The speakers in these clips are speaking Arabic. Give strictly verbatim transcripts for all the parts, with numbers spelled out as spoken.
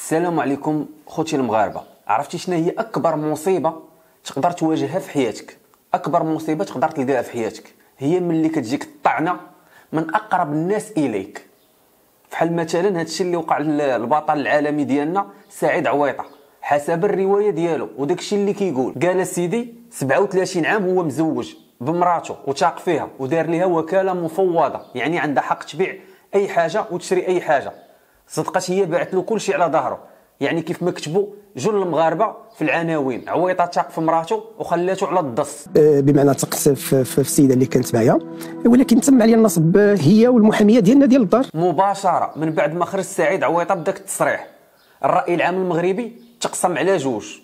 السلام عليكم خوتي المغاربه. عرفتي شنو هي اكبر مصيبه تقدر تواجهها في حياتك؟ اكبر مصيبه تقدر تلقاها في حياتك هي ملي كتجيك الطعنه من اقرب الناس اليك. بحال مثلا هذا الشيء اللي وقع للبطل العالمي ديالنا سعيد عويطه حسب الروايه ديالو، وداك الشيء اللي كيقول قال سيدي سبعة وثلاثين عام هو مزوج بمراته وتاق فيها ودار لها وكاله مفوضه، يعني عندها حق تبيع اي حاجه وتشري اي حاجه. صدقت هي باعت له كل شيء على ظهره، يعني كيف ما كتبوا جل المغاربه في العناوين عويطه تاق في مراته وخلاته على الضص. بمعنى تقت في, في السيده اللي كانت معايا، ولكن تم عليها النصب هي والمحاميه ديالنا ديال الدار مباشره من بعد ما خرج سعيد عويطه بداك التصريح. الراي العام المغربي تقسم على جوج،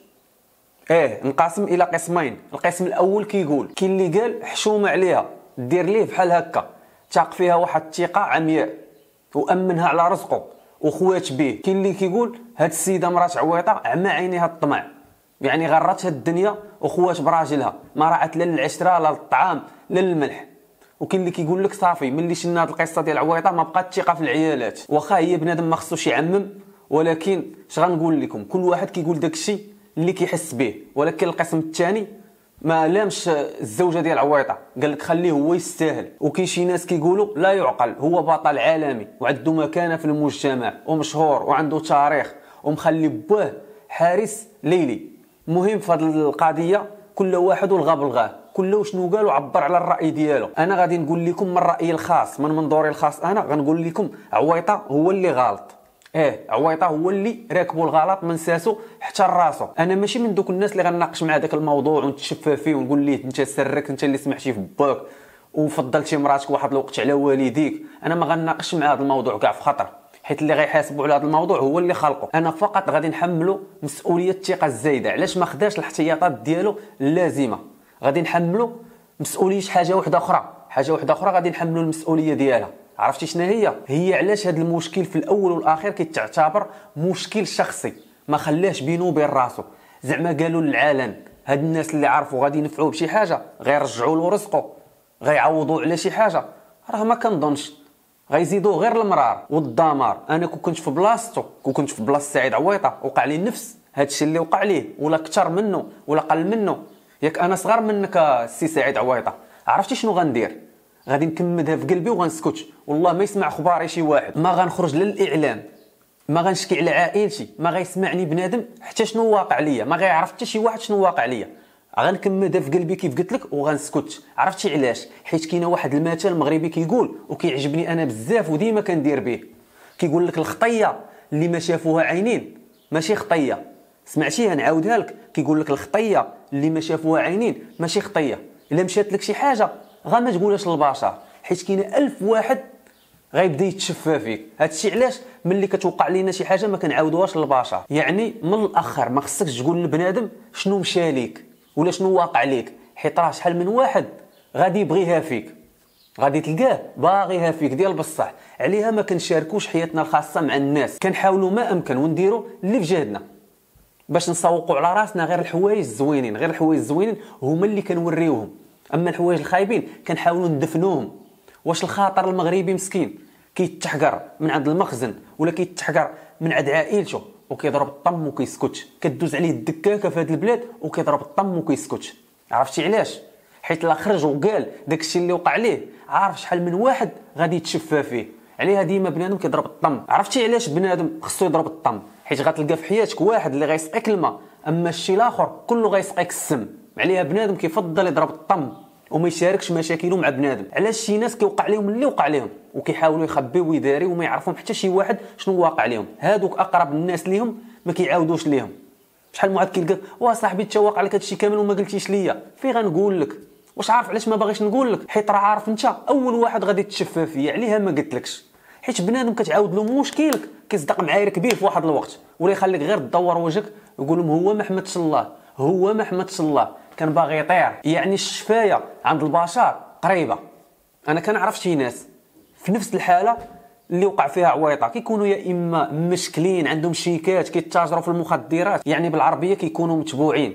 ايه انقسم الى قسمين. القسم الاول كيقول كاين اللي قال حشومه عليها دير ليه بحال هكا، تاق فيها واحد الثقه عمياء وامنها على رزقه وخوات به. كاين اللي كيقول هاد السيده مرات عويطه عمى عينيها الطمع، يعني غرتها الدنيا وخوات براجلها، ما راعت لا للعشره لا للطعام لا للملح. وكاين اللي كيقول لك صافي ملي شنا هاد القصه ديال عويطه ما بقات الثقه في العيالات. واخا هي بنادم ما خصوش يعمم، ولكن اش غنقول لكم، كل واحد كيقول داك الشيء اللي كيحس به. ولكن القسم الثاني ما لامش الزوجه ديال عويطه، قال لك خليه هو يستاهل. وكاين شي ناس كيقولوا لا يعقل، هو بطل عالمي وعنده مكانه في المجتمع ومشهور وعنده تاريخ ومخلي بوه حارس ليلي. المهم في هذه القضيه كل واحد والغاب الغاه، كل شنو قال وعبر على الراي ديالو. انا غادي نقول لكم من رايي الخاص، من منظوري الخاص انا غنقول لكم عويطه هو اللي غلط. ايه عويطه هو اللي راكبوا الغلط من ساسو حتى لراسو. انا ماشي من دوك الناس اللي غنناقش مع داك الموضوع ونتشفى فيه ونقول ليه انت سرك، انت اللي سمحتي في باك وفضلتي مراتك واحد الوقت على والديك. انا ما غنناقش مع هذا الموضوع كاع في خطر، حيت اللي غيحاسبوا على هذا الموضوع هو اللي خلقه. انا فقط غادي نحمله مسؤوليه الثقه الزايده، علاش ما خداش الاحتياطات ديالو اللازمه. غادي نحمله مسؤوليه حاجه واحده اخرى، حاجه واحده اخرى غادي نحمله المسؤوليه ديالها. عرفتي شنو هي؟ هي علاش هذا المشكل في الاول والاخير كيتعتبر مشكل شخصي، ما خلاش بينه وبين راسو. زعما قالوا للعلن هاد الناس اللي عرفوا غادي ينفعوه بشي حاجه غيرجعوا له رزقه، غيعوضوا على شي حاجه، راه ما كنظنش غيزيدوا غير المرار والدمار. انا كون كنت في بلاصتو، كون كنت في بلاصه سعيد عويطه وقع لي نفس هاد الشيء اللي وقع ليه ولا كثر منه ولا قل منه، ياك انا صغر منك السي سعيد عويطه، عرفتي شنو غندير؟ غادي نكمدها في قلبي وغنسكت، والله ما يسمع خباري شي واحد، ما غنخرج للاعلام، ما غنشكي على عائلتي، ما غيسمعني بنادم حتى شنو واقع ليا، ما غيعرف حتى شي واحد شنو واقع ليا. غنكمدها في قلبي كيف قلت لك وغنسكت. عرفتي علاش؟ حيت كاينه واحد المثل مغربي كيقول وكيعجبني انا بزاف وديما كندير به، كيقول لك الخطيه اللي ما شافوها عينين ماشي خطيه. سمعتيها؟ نعاودها لك، كيقول لك الخطيه اللي ما شافوها عينين ماشي خطيه. الا مشات لك شي حاجه غا ما تقولهاش للبشر، حيت كاينه ألف واحد غيبدا يتشفى فيك. هادشي علاش ملي كتوقع لينا شي حاجه ما كنعاودوهاش للبشر. يعني من الاخر ما خصكش تقول لبنادم شنو مشى ليك ولا شنو واقع ليك، حيت راه شحال من واحد غادي يبغيها فيك، غادي تلقاه باغيها فيك ديال بصح. عليها ما كنشاركوش حياتنا الخاصه مع الناس، كنحاولوا ما امكن ونديروا اللي في جهدنا باش نسوقوا على راسنا غير الحوايج الزوينين. غير الحوايج الزوينين هما اللي كنوريوهم، اما الحوايج الخايبين كنحاولوا ندفنوهم. واش الخاطر المغربي مسكين كيتحقر من عند المخزن ولا كيتحقر من عند عائلته وكيضرب الطم وكيسكت؟ كدوز عليه الدكاكه في هذه البلاد وكيضرب الطم وكيسكت. عرفتي علاش؟ حيت لا خرج وقال داك الشيء اللي وقع ليه عارف شحال من واحد غادي يتشفى فيه. عليها ديما بنادم كيضرب الطم. عرفتي علاش بنادم خصو يضرب الطم؟ حيت غتلقى في حياتك واحد اللي غيسقيك الماء، اما الشيء الاخر كله غيسقيك السم. عليها بنادم كيفضل يضرب الطم وما يشاركش مشاكله مع بنادم. علاش شي ناس كيوقع لهم اللي وقع لهم وكيحاولوا يخبيو ويداريو وما يعرفهم حتى شي واحد شنو واقع لهم؟ هادوك اقرب الناس ليهم ما كيعاودوش ليهم. شحال من واحد كيلقاك وا صاحبي انت واقع لك هادشي كامل وما قلتيش ليا، في غنقول لك؟ واش عارف علاش ما باغيش نقول لك؟ حيت راه عارف انت اول واحد غادي تشفى فيا، عليها ما قلتلكش. حيت بنادم كتعاود له مشكلك كيصدق معايير كبير في واحد الوقت ولا يخليك غير تدور وجهك ويقول لهم هو ما حمدش الله، هو ما حمدش الله، كان باغي يطير. يعني الشفايه عند البشر قريبه. انا كنعرف شي ناس في نفس الحاله اللي وقع فيها عويطه، كيكونوا يا اما مشكلين عندهم شيكات كيتاجروا في المخدرات، يعني بالعربيه كيكونوا متبوعين،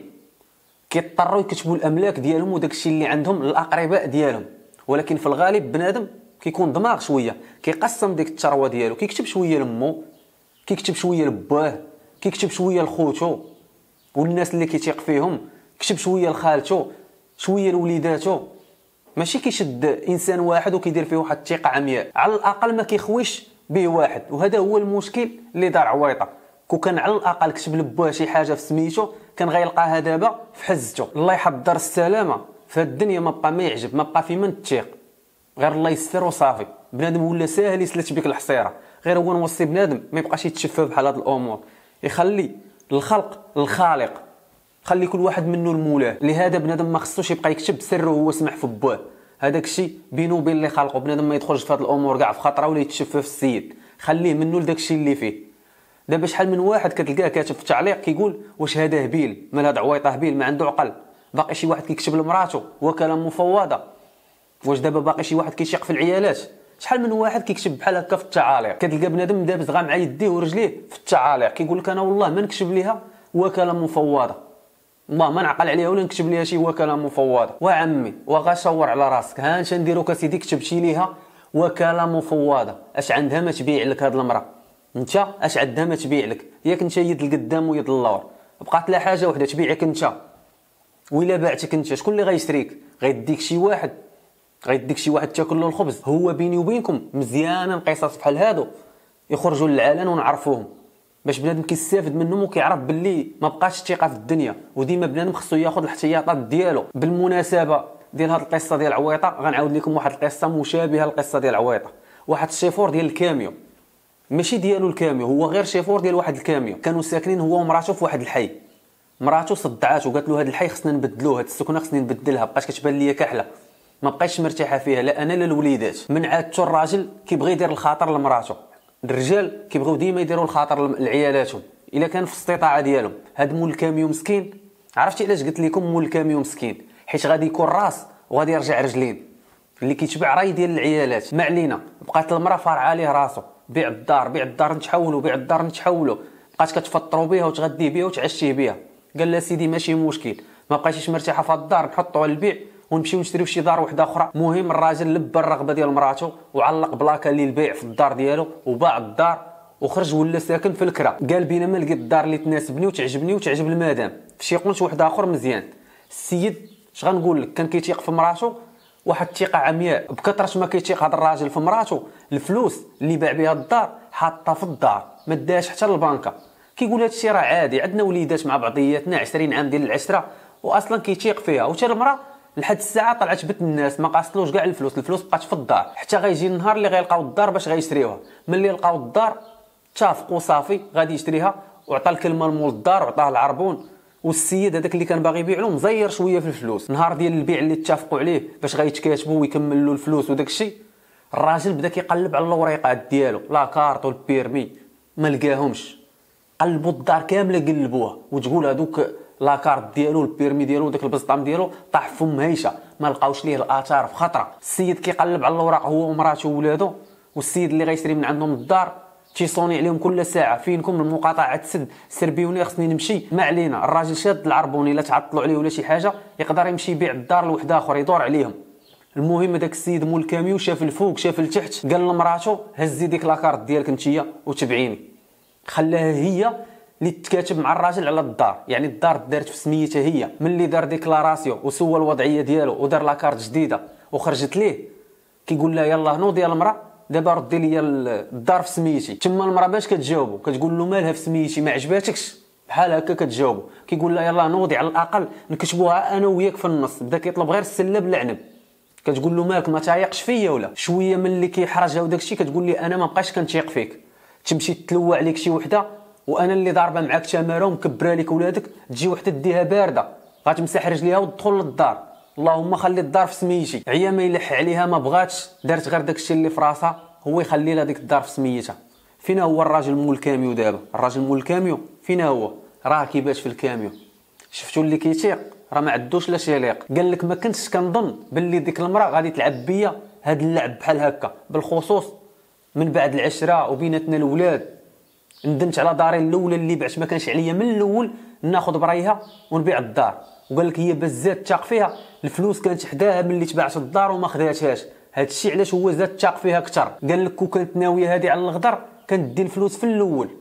كيضطروا يكتبوا الاملاك ديالهم وداك الشيء اللي عندهم للاقرباء ديالهم. ولكن في الغالب بنادم كيكون دماغ شويه، كيقسم ديك الثروه ديالو، كيكتب شويه لمو، كيكتب شويه لباه، كيكتب شويه لخوتو والناس اللي كيتيق فيهم، كتب شويه لخالتو، شويه لوليداتو، ماشي كيشد انسان واحد وكيدير فيه واحد الثقه عمياء. على الاقل ما كيخويش به واحد، وهذا هو المشكل اللي دار عويطه. كون كان على الاقل كتب لبوه شي حاجه في سميتو كان غيلقاها دابا في حزتو. الله يحضر السلامه في الدنيا، ما بقى ما يعجب، ما بقى في من تثيق، غير الله يستر وصافي. بنادم ولا ساهل يسلت بك الحصيره، غير هو نوصي بنادم ما يبقاش يتشفى بحال هاد الامور، يخلي الخلق الخالق، خلي كل واحد منه المولاه. لهذا بنادم ما خصوش يبقى يكتب سره وهو سمح في بوه، هذاك الشيء بينه وبين اللي خلقه. بنادم ما يدخلش في هاد الامور كاع في خطره ولا يتشفى في السيد، خليه منه لداك الشيء اللي فيه. دابا شحال من واحد كتلقاه كاتب في تعليق كيقول واش هذا هبيل، مال هذا عويطه هبيل ما عنده عقل. باقي شي واحد كيكتب لمراته وكاله مفوضه. واش دابا باقي شي واحد كيشيق في العيالات؟ شحال من واحد كيكتب بحال هكا في التعاليق، كتلقى بنادم دابز غا مع يديه ورجليه في التعاليق كيقول لك انا والله ما نكتب ليها وكاله مفوضه، والله ما نعقل عليها ولا نكتب ليها شي وكاله مفوضه. وعمي وغا شاور على راسك، ها انت نديروك اسيدي كتب شي ليها وكاله مفوضه. اش عندها ما تبيع لك هاد المراه؟ انت اش عندها ما تبيع لك؟ ياك انت يد القدام ويد اللور، بقات لها حاجه وحده تبيعك انت. وإلا باعتك انت شكون اللي غيشريك؟ غيديك شي واحد، غيديك شي واحد تاكل له الخبز. هو بيني وبينكم مزيانا قصص بحال هادو يخرجوا للعلن ونعرفوهم باش بنادم كيستافد منهم وكيعرف باللي ما بقاش الثقه في الدنيا. وديما بنادم خصو ياخذ الاحتياطات ديالو. بالمناسبه ديال هاد القصه ديال عويطه غنعاود لكم واحد القصه مشابهه للقصه ديال عويطه. واحد الشيفور ديال الكاميو، ماشي ديالو الكاميو، هو غير شيفور ديال واحد الكاميو. كانوا ساكنين هو ومراته في واحد الحي. مراته صدعات وقالت له هاد الحي خصنا نبدلوه، هاد السكنه خصني نبدلها، بقاش كتبان ليا كحله، ما بقيتش مرتاحه فيها لا انا لا الوليدات. من عادته الراجل كيبغي يدير الخاطر لمراته، الرجال كيبغيو ديما يديروا الخاطر لعيالاتهم الا كان في الاستطاعه ديالهم. هاد مول الكاميو مسكين، عرفتي علاش قلت لكم مول الكاميو مسكين؟ حيت غادي يكون راس وغادي يرجع رجلين، اللي كيتبع راي ديال العيالات. ما علينا، بقات المراه فارعه عليه راسو، بيع الدار بيع الدار نتحولوا، بيع الدار نتحولوا، بقات كتفطروا بها وتغديه بها وتعشيه بها. قال لها سيدي ماشي مشكل، ما بقيتيش مرتاحه في الدار نحطوا على البيع ونمشيو نشريو شي دار وحده اخرى. المهم الراجل لبى الرغبه ديال مراته وعلق بلاكه للبيع في الدار ديالو وباع الدار وخرج ولا ساكن في الكرا. قال بينما لقيت الدار اللي تناسبني وتعجبني وتعجب المدام في شي قنت واحد اخر مزيان. السيد اش غنقول لك كان كيتيق في مراته واحد الثقه عمياء بكثره. ما كيتيق هذا الراجل في مراته، الفلوس اللي باع بها الدار حاطه في الدار ما داش حتى للبنكه. كيقول هذا الشيء راه عادي، عندنا وليدات مع بعضياتنا عشرين عام ديال العشره واصلا كيتيق فيها. وتا المراه لحد الساعه طلعت بنت الناس ما قاصلوش كاع الفلوس، الفلوس بقات في الدار حتى غيجي النهار اللي غيلقاو الدار باش غيشريوها. ملي لقاو الدار اتفقوا صافي غادي يشريها وعطى الكلمه لمول الدار وعطاه العربون. والسيد هذاك اللي كان باغي يبيع له مزير شويه في الفلوس. نهار ديال البيع اللي اتفقوا عليه باش غيتكاتبوا ويكمل له الفلوس وداك الشيء، الراجل بدا كيقلب على الوريقات ديالو لا كارط والبيرمي ما لقاهمش. قلبوا الدار كامله قلبوها وتقول هذوك لاكارت ديالو البيرمي ديالو وداك البسطام ديالو طاح فم هيشه ما لقاوش ليه الاثار في خطره. السيد كيقلب على الاوراق هو ومراته وولادو، والسيد اللي غيشري من عندهم الدار تيصوني عليهم كل ساعه فينكم المقاطعه تسد سربيوني خصني نمشي. ما علينا، الراجل شاد العربوني الا تعطلوا عليه ولا شي حاجه يقدر يمشي يبيع الدار لواحد اخر يدور عليهم. المهم داك السيد مول الكاميو شاف الفوق شاف التحت، قال لمراته هزي ديك لاكارت ديالك نتيا وتبعيني. خلاها هي اللي تكاتب مع الراجل على الدار، يعني الدار دارت في سميتها هي. ملي دار ديكلاراسيون وسوى الوضعيه ديالو ودار لاكارت جديده وخرجت ليه كيقول لها يلاه نوضي يا المراه دابا ردي لي الدار في سميتي. تما المراه باش كتجاوبو كتقول له مالها في سميتي ما عجباتكش بحال هكا كتجاوبو. كيقول لها يلاه نوضي على الاقل نكتبوها انا وياك في النص. بدا كيطلب غير السله بالعنب. كتقول له مالك ما تايقش فيا ولا شويه؟ ملي كيحرجها وداك الشيء كتقول لي انا ما بقاش كنتيق فيك، تمشي تلوى عليك شي وحده وانا اللي ضاربه معاك تماره ومكبره لك ولادك، تجي وحده ديها بارده غتمسح رجليها وتدخل للدار. اللهم خلي الدار في سميتي. عيا ما يلح عليها ما بغاتش، دارت غير داكشي اللي في راسها هو يخلي لها ديك الدار في سميتها. فينا هو الراجل مول الكاميو دابا؟ الراجل مول الكاميو فينا هو؟ راه كيبات في الكاميو. شفتوا اللي كيتيق راه ما عندوش لا شليق. قال لك ما كنتش كنظن باللي ديك المراه غادي تلعب بيا هاد اللعب بحال هكا، بالخصوص من بعد العشره وبيناتنا الاولاد. ندمت على داري الاولى اللي بعت، ما كانش عليا من الاول ناخذ برايها ونبيع الدار. وقال لك هي بزات تاق فيها، الفلوس كانت حداها ملي تباعت الدار وما خداتهاش. هذا الشيء علاش هو زاد تاق فيها اكثر. قال لك كون كانت ناويه هذه على الغدر كانت دي الفلوس في الاول،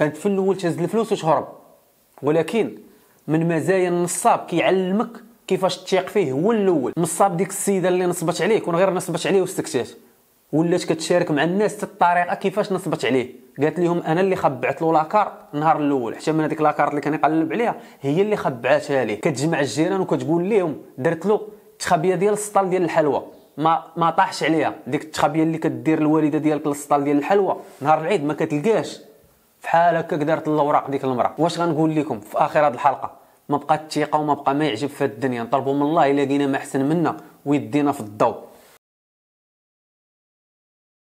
كانت في الاول تهز الفلوس وتهرب. ولكن من مزايا النصاب كيعلمك كيفاش تثيق فيه هو الاول. نصاب ديك السيده اللي نصبت عليه كون غير نصبت عليه واستكتات، ولات كتشارك مع الناس حتى الطريقه كيفاش نصبت عليه. قالت لهم انا اللي خبعت له لاكارت النهار الاول، حتى من هذيك لاكارت اللي كان يقلب عليها هي اللي خبعاتها ليه. كتجمع الجيران وكتقول لهم درت له تخبيه ديال السطال ديال الحلوى، ما ما طاحش عليها. ديك التخبيه اللي كدير الوالده ديالك للسطال ديال الحلوى نهار العيد ما كتلقاش، فحال هكاك دارت الاوراق ديك المراه. واش غنقول لكم في اخر هذه الحلقه؟ ما بقات الثقه وما بقى ما يعجب في الدنيا. نطلبوا من الله الا لقينا ما احسن منا ويدينا في الضوء.